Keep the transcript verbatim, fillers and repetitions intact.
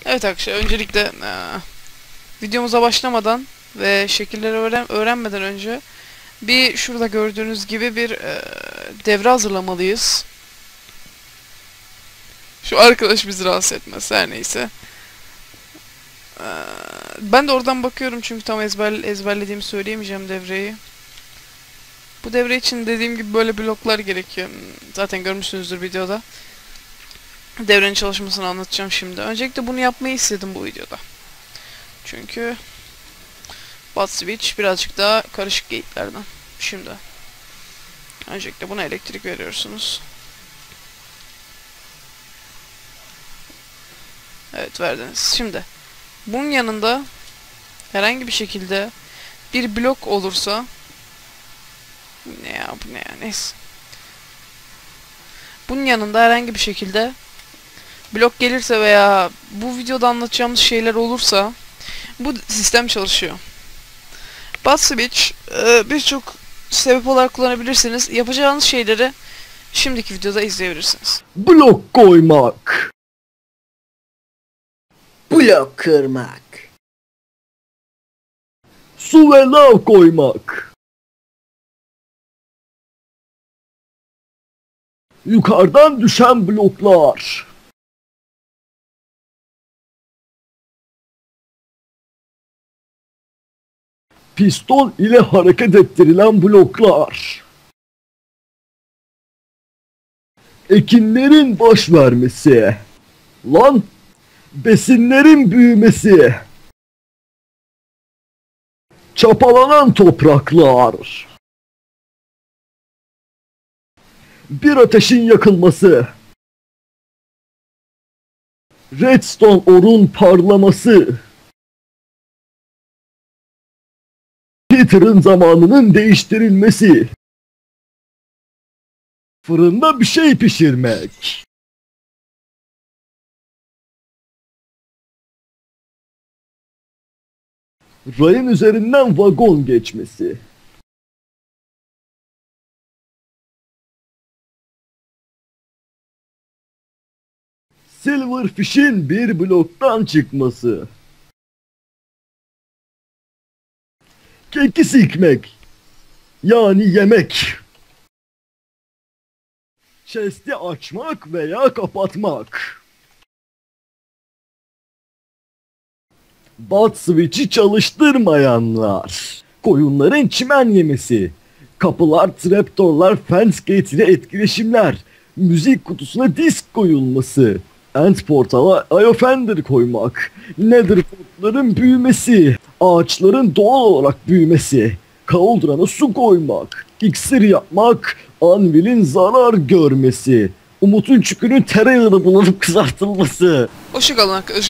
Evet arkadaşlar, öncelikle e, videomuza başlamadan ve şekilleri öğren öğrenmeden önce bir şurada gördüğünüz gibi bir e, devre hazırlamalıyız. Şu arkadaş bizi rahatsız etmez, her neyse. E, ben de oradan bakıyorum çünkü tam ezber ezberlediğimi söyleyemeyeceğim devreyi. Bu devre için dediğim gibi böyle bloklar gerekiyor. Zaten görmüşsünüzdür videoda. Devrenin çalışmasını anlatacağım şimdi. Öncelikle bunu yapmayı istedim bu videoda. Çünkü Bat switch birazcık daha karışık gate'lerden. Şimdi öncelikle buna elektrik veriyorsunuz. Evet, verdiniz. Şimdi bunun yanında herhangi bir şekilde bir blok olursa, ne ya bu ne ya neyse. Bunun yanında herhangi bir şekilde blok gelirse veya bu videoda anlatacağımız şeyler olursa bu sistem çalışıyor. Bat switch e, birçok sebep olarak kullanabilirsiniz. Yapacağınız şeyleri şimdiki videoda izleyebilirsiniz. Blok koymak. Blok kırmak. Su ve lav koymak. Yukarıdan düşen bloklar. Piston ile hareket ettirilen bloklar. Ekinlerin baş vermesi. Lan, besinlerin büyümesi. Çapalanan topraklar. Bir ateşin yakılması. Redstone orun parlaması. Peter'ın zamanının değiştirilmesi. Fırında bir şey pişirmek. Rayın üzerinden vagon geçmesi. Silverfish'in bir bloktan çıkması. Keki sikmek. Yani yemek. Chest'i açmak veya kapatmak. Bat switch'i çalıştırmayanlar. Koyunların çimen yemesi. Kapılar, trapdoorlar, fence gate ile etkileşimler. Müzik kutusuna disk koyulması. End portala iOfender koymak. Nether portların büyümesi. Ağaçların doğal olarak büyümesi. Cauldron'a su koymak. İksir yapmak. Anvil'in zarar görmesi. Umut'un çükünün tereyağına bulanıp kızartılması. Hoşçakalın arkadaşlar.